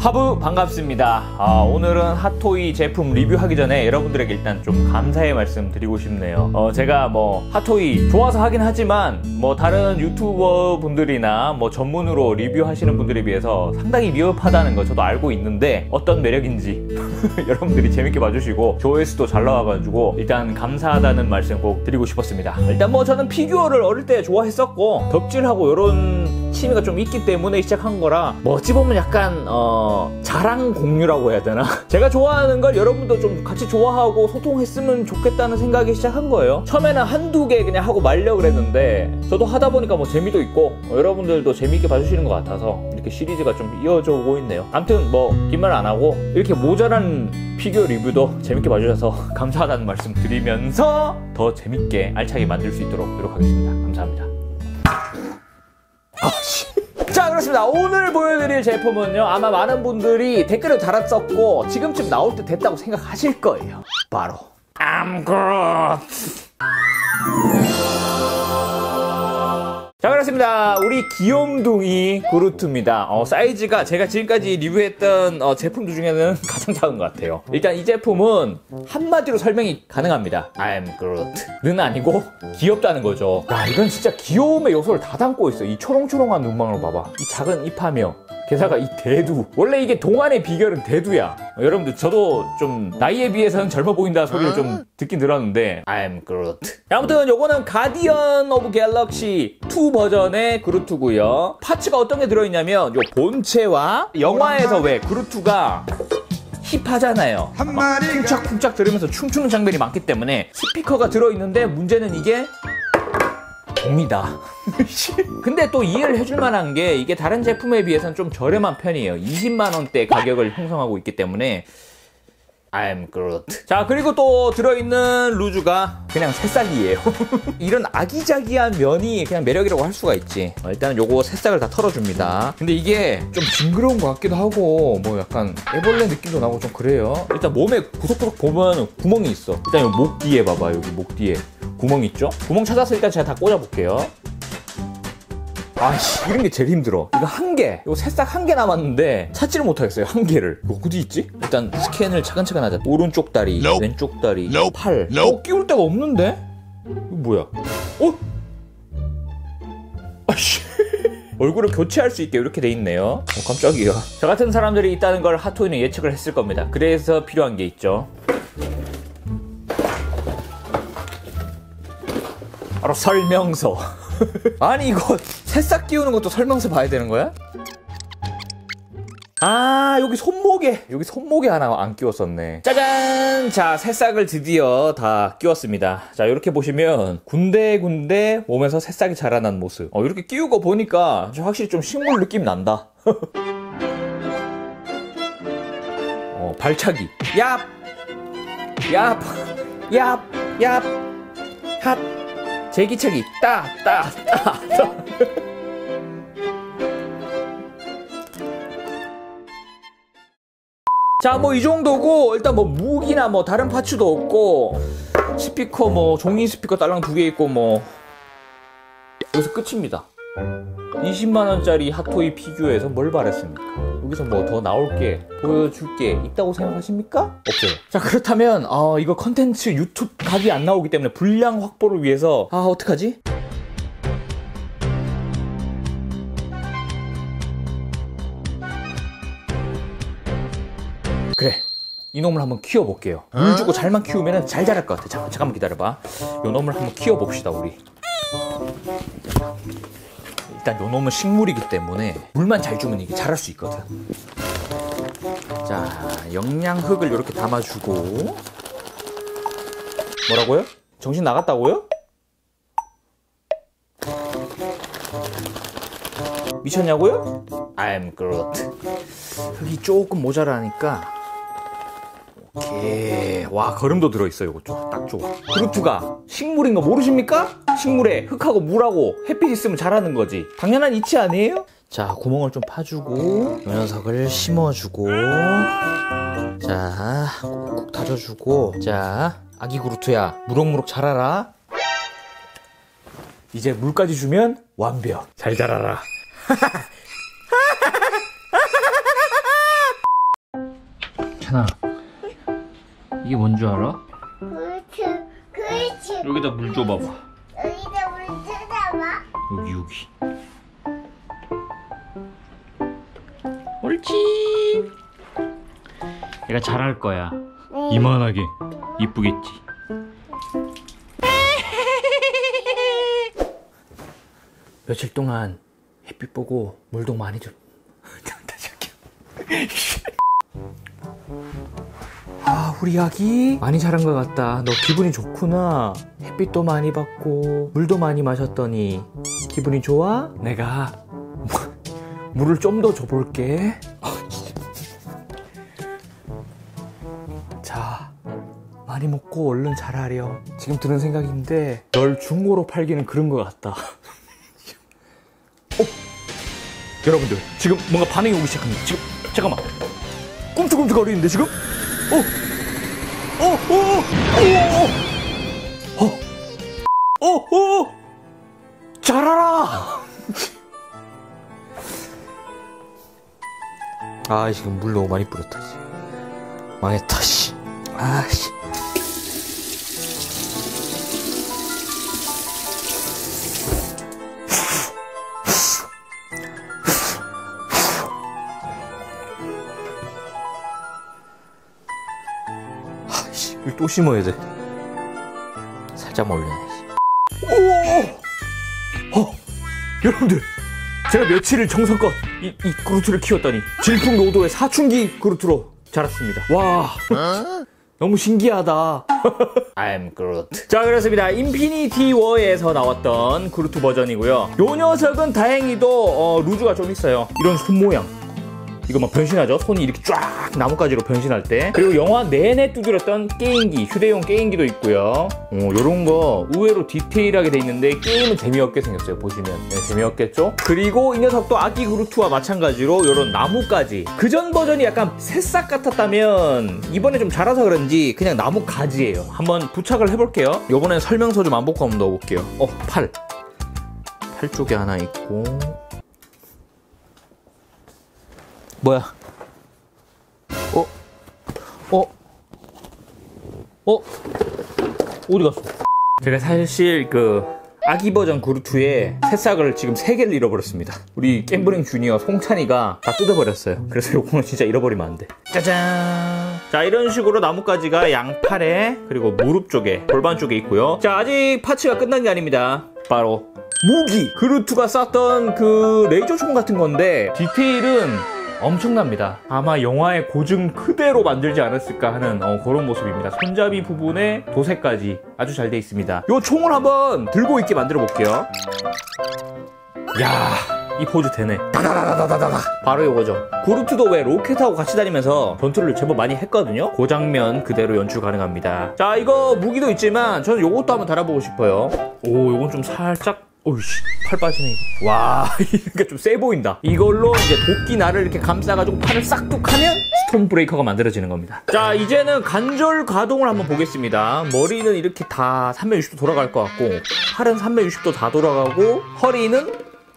하부 반갑습니다. 오늘은 핫토이 제품 리뷰하기 전에 여러분들에게 일단 좀 감사의 말씀 드리고 싶네요. 제가 뭐 핫토이 좋아서 하긴 하지만 뭐 다른 유튜버 분들이나 뭐 전문으로 리뷰하시는 분들에 비해서 상당히 미흡하다는 거 저도 알고 있는데 어떤 매력인지 여러분들이 재밌게 봐주시고 조회수도 잘 나와가지고 일단 감사하다는 말씀 꼭 드리고 싶었습니다. 일단 뭐 저는 피규어를 어릴 때 좋아했었고 덕질하고 이런 취미가 좀 있기 때문에 시작한 거라 뭐 어찌 보면 약간 자랑 공유라고 해야 되나? 제가 좋아하는 걸 여러분도 좀 같이 좋아하고 소통했으면 좋겠다는 생각이 시작한 거예요. 처음에는 한두 개 그냥 하고 말려고 그랬는데 저도 하다 보니까 뭐 재미도 있고 여러분들도 재미있게 봐주시는 것 같아서 이렇게 시리즈가 좀 이어져 오고 있네요. 아무튼 뭐 긴 말 안 하고 이렇게 모자란 피규어 리뷰도 재밌게 봐주셔서 감사하다는 말씀 드리면서 더 재밌게 알차게 만들 수 있도록 노력하겠습니다. 감사합니다. 자, 그렇습니다. 오늘 보여드릴 제품은요, 아마 많은 분들이 댓글을 달았었고 지금쯤 나올 때 됐다고 생각하실 거예요. 바로 I'm Groot. 자, 그렇습니다. 우리 귀염둥이 그루트입니다. 사이즈가 제가 지금까지 리뷰했던 제품들 중에는 가장 작은 것 같아요. 일단 이 제품은 한마디로 설명이 가능합니다. I'm Groot는 아니고 귀엽다는 거죠. 야, 이건 진짜 귀여움의 요소를 다 담고 있어. 이 초롱초롱한 눈망울 봐봐. 이 작은 입하며 게다가 이 대두. 원래 이게 동안의 비결은 대두야. 여러분들 저도 좀 나이에 비해서는 젊어 보인다 소리를 좀 듣긴 들었는데 I'm Groot. 아무튼 요거는 가디언 오브 갤럭시 2 버전의 그루트고요. 파츠가 어떤 게 들어있냐면 요 본체와 영화에서 왜 그루트가 힙하잖아요. 막 쿵짝쿵짝 들으면서 춤추는 장면이 많기 때문에 스피커가 들어있는데 문제는 이게 봄이다. 근데 또 이해를 해줄 만한 게 이게 다른 제품에 비해서는 좀 저렴한 편이에요. 20만원대 가격을 형성하고 있기 때문에 I'm Groot. 자, 그리고 또 들어있는 루즈가 그냥 새싹이에요. 이런 아기자기한 면이 그냥 매력이라고 할 수가 있지. 일단은 요거 새싹을 다 털어줍니다. 근데 이게 좀 징그러운 것 같기도 하고 뭐 약간 애벌레 느낌도 나고 좀 그래요. 일단 몸에 구석구석 보면 구멍이 있어. 일단 요 목 뒤에 봐봐. 여기 목 뒤에 구멍 있죠? 구멍 찾아서 일단 제가 다 꽂아볼게요. 아이씨, 이런 게 제일 힘들어. 이거 한 개, 이거 새싹 한 개 남았는데 찾지를 못하겠어요. 한 개를. 이거 어디 있지? 일단 스캔을 차근차근 하자. 오른쪽 다리, 왼쪽 다리, 팔. 끼울 데가 없는데? 이거 뭐야? 아이씨. 얼굴을 교체할 수 있게 이렇게 돼 있네요. 깜짝이야. 저 같은 사람들이 있다는 걸 핫토이는 예측을 했을 겁니다. 그래서 필요한 게 있죠. 바로 설명서. 아니 이거 새싹 끼우는 것도 설명서 봐야 되는 거야? 아, 여기 손목에 하나 안 끼웠었네. 짜잔! 자, 새싹을 드디어 다 끼웠습니다. 자, 이렇게 보시면 군데군데 몸에서 새싹이 자라난 모습. 이렇게 끼우고 보니까 확실히 좀 식물 느낌 난다. 발차기. 얍! 얍! 얍! 얍! 핫! 제기차기 따. 자, 뭐 이 정도고 일단 뭐 무기나 뭐 다른 파츠도 없고 스피커 뭐 종이 스피커 딸랑 2개 있고 뭐 여기서 끝입니다. 20만원짜리 핫토이 피규어에서 뭘 바랬습니까? 여기서 뭐 더 나올 게 보여줄 게 있다고 생각하십니까? 없어요. 자, 그렇다면 이거 컨텐츠 유튜브 각이 안 나오기 때문에 분량 확보를 위해서 어떡하지? 그래, 이놈을 한번 키워볼게요. 물 주고 잘만 키우면 잘 자랄 것 같아. 잠깐만 기다려봐. 이 놈을 한번 키워봅시다 우리. 일단 요 놈은 식물이기 때문에 물만 잘 주면 이게 자랄 수 있거든. 자, 영양흙을 이렇게 담아주고. 뭐라고요? 정신 나갔다고요? 미쳤냐고요? I'm Groot. 흙이 조금 모자라니까. 오케이. 와, 거름도 들어있어요. 이거 딱 좋아. 그루트가 식물인 거 모르십니까? 식물에 흙하고 물하고 햇빛 있으면 자라는 거지. 당연한 이치 아니에요? 자, 구멍을 좀 파주고 이 녀석을 심어주고, 자, 꾹꾹 다져주고. 자, 아기 그루트야, 무럭무럭 자라라. 이제 물까지 주면 완벽. 잘 자라라. 찬아, 이게 뭔 줄 알아? 그렇지. 여기다 물 줘봐봐. 여기다 물 찾아봐. 여기. 옳지. 얘가 잘할 거야. 이만하게 이쁘겠지. 며칠 동안 햇빛 보고 물도 많이 좀. 다시 할게요. 아, 우리 아기 많이 자란 것 같다. 너 기분이 좋구나. 햇빛도 많이 받고 물도 많이 마셨더니 기분이 좋아? 내가 물을 좀 더 줘볼게. 자, 많이 먹고 얼른 자라렴. 지금 드는 생각인데 널 중고로 팔기는 그런 것 같다. 여러분들, 지금 뭔가 반응이 오기 시작합니다. 지금 잠깐만, 꿈틀꿈틀거리는데 지금? 자라라. 아, 지금 물 너무 많이 뿌렸다. 망했다, 씨. 아, 씨. 이거 또 심어야 돼. 살짝만 올려야지. 여러분들, 제가 며칠을 정성껏 이 그루트를 키웠더니 질풍노도의 사춘기 그루트로 자랐습니다. 와, 너무 신기하다. I'm Groot. 자, 그렇습니다. 인피니티 워에서 나왔던 그루트 버전이고요. 요 녀석은 다행히도 루즈가 좀 있어요. 이런 손 모양. 이거 막 변신하죠? 손이 이렇게 쫙 나뭇가지로 변신할 때. 그리고 영화 내내 두드렸던 게임기, 휴대용 게임기도 있고요. 요런 거 의외로 디테일하게 돼 있는데 게임은 재미없게 생겼어요. 보시면. 네, 재미없겠죠? 그리고 이 녀석도 아기 그루트와 마찬가지로 요런 나뭇가지. 그전 버전이 약간 새싹 같았다면 이번에 좀 자라서 그런지 그냥 나뭇가지예요. 한번 부착을 해볼게요. 요번엔 설명서 좀 안 보고 한번 넣어볼게요. 팔 쪽에 하나 있고. 뭐야? 어디 갔어? 제가 사실 그 아기 버전 그루트의 새싹을 지금 3개를 잃어버렸습니다. 우리 겜브링 주니어 송찬이가 다 뜯어버렸어요. 그래서 요거는 진짜 잃어버리면 안 돼. 짜잔! 자, 이런 식으로 나뭇가지가 양팔에 그리고 무릎 쪽에, 골반 쪽에 있고요. 자, 아직 파츠가 끝난 게 아닙니다. 바로 무기! 그루트가 쐈던 그 레이저총 같은 건데 디테일은 엄청납니다. 아마 영화의 고증 그대로 만들지 않았을까 하는 그런 모습입니다. 손잡이 부분에 도색까지 아주 잘 돼 있습니다. 이 총을 한번 들고 있게 만들어 볼게요. 야, 이 포즈 되네. 다다다다다다다. 바로 이거죠. 그루트도 왜 로켓하고 같이 다니면서 전투를 제법 많이 했거든요. 그 장면 그대로 연출 가능합니다. 자, 이거 무기도 있지만 저는 요것도 한번 달아보고 싶어요. 요건 좀 살짝, 오이씨, 팔 빠지네. 와, 이게 좀 세 보인다. 이걸로 이제 도끼 날을 이렇게 감싸가지고 팔을 싹둑 하면 스톰 브레이커가 만들어지는 겁니다. 자, 이제는 관절 가동을 한번 보겠습니다. 머리는 이렇게 다 360도 돌아갈 것 같고, 팔은 360도 다 돌아가고, 허리는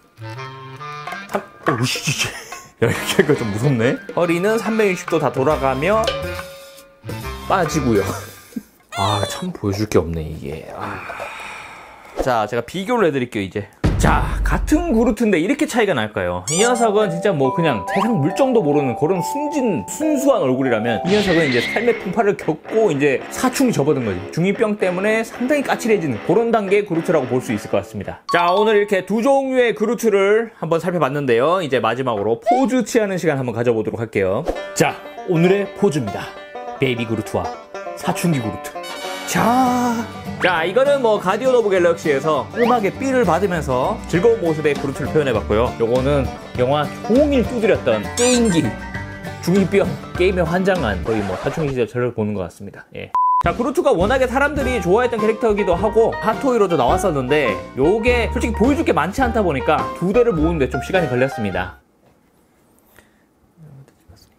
오이씨, 야, 이렇게 하니까 좀 무섭네. 허리는 360도 다 돌아가며 빠지고요. 아, 참 보여줄 게 없네, 이게. 자, 제가 비교를 해드릴게요, 이제. 자, 같은 그루트인데 이렇게 차이가 날까요? 이 녀석은 진짜 뭐 그냥 세상 물정도 모르는 그런 순수한 얼굴이라면 이 녀석은 이제 삶의 풍파를 겪고 이제 사춘기 접어든 거지. 중2병 때문에 상당히 까칠해지는 그런 단계의 그루트라고 볼 수 있을 것 같습니다. 자, 오늘 이렇게 두 종류의 그루트를 한번 살펴봤는데요. 이제 마지막으로 포즈 취하는 시간 한번 가져보도록 할게요. 자, 오늘의 포즈입니다. 베이비 그루트와 사춘기 그루트. 자, 이거는 뭐 가디언 오브 갤럭시에서 음악의 삘을 받으면서 즐거운 모습의 그루트를 표현해봤고요. 요거는 영화 종일 두드렸던 게임기, 중2병 게임에 환장한 거의 뭐 사춘기 시절 저를 보는 것 같습니다. 예. 자, 그루트가 워낙에 사람들이 좋아했던 캐릭터이기도 하고 핫토이로도 나왔었는데 요게 솔직히 보여줄 게 많지 않다 보니까 두 대를 모으는데 좀 시간이 걸렸습니다.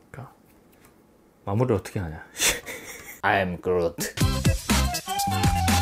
마무리를 어떻게 하냐. I'm Groot.